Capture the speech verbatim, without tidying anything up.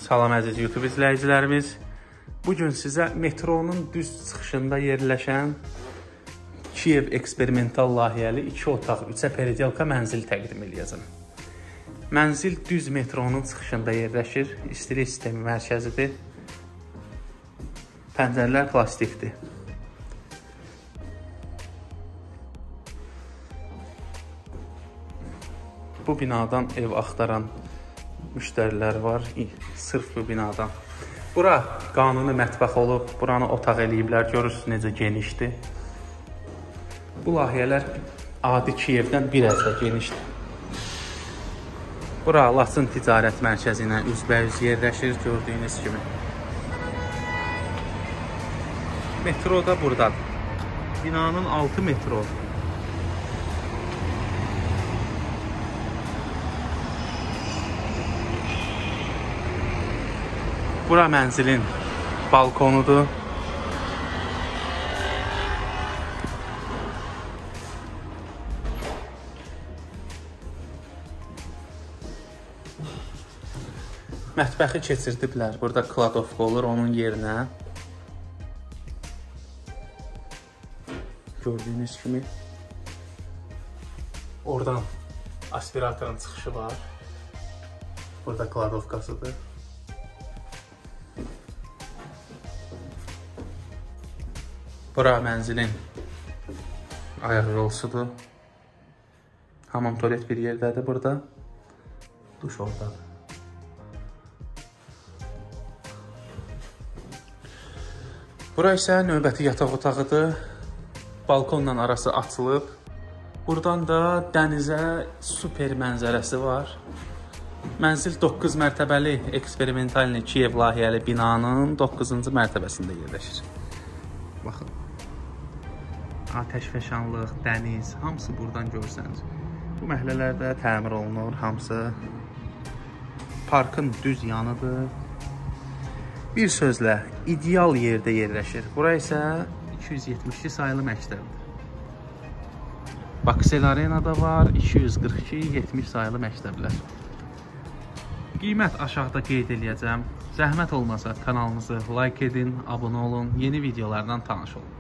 Salam əziz YouTube izləyicilərimiz. Bugün sizə metronun düz çıxışında yerləşən Kiyev eksperimental layihəli iki otaq, üçə periodialka mənzil təqdim edəcəm. Mənzil düz metronun çıxışında yerləşir. İstilik sistemi mərkəzidir. Pəncərələr plastikdir. Bu binadan ev axtaran müştərilər var, sırf bu binadan. Bura qanuni mətbəx olub, buranı otaq eləyiblər, görürsünüz necə genişdir. Bu layihələr adi Kiyevdən bir az da genişdir. Bura Laçın ticarət mərkəzi ilə üzbəyüz yerləşir, gördüyünüz kimi. Metro da buradadır. Binanın altı metro. Bura mənzilin balkonudur. Mətbəxi keçirdiblər. Burada kladovka olur onun yerinə. Gördüyünüz kimi. Oradan aspiratorun çıxışı var. Burada kladovkasıdır. Bura mənzilin ayaq yolsudur. Hamam tualet bir yerdədir burada. Duş oradadır. Bura isə növbəti yataq otağıdır. Balkonla arası açılıb. Buradan da dənizə super mənzərəsi var. Mənzil doqquz mərtəbəli eksperimental Kiyev layihəli binanın doqquzuncu mərtəbəsində yerləşir. Baxın. Atəşfəşanlıq, dəniz, hamısı buradan görsəniz. Bu məhəllələrdə təmir olunur, hamısı parkın düz yanıdır. Bir sözlə, ideal yerdə yerləşir. Bura isə iki yüz yetmiş iki sayılı məktəbdir. Baksel Arenada var, iki yüz qırx iki yetmiş sayılı məktəblər. Qiymət aşağıda qeyd edəcəm. Zəhmət olmasa kanalımızı like edin, abunə olun, yeni videolardan tanış olun.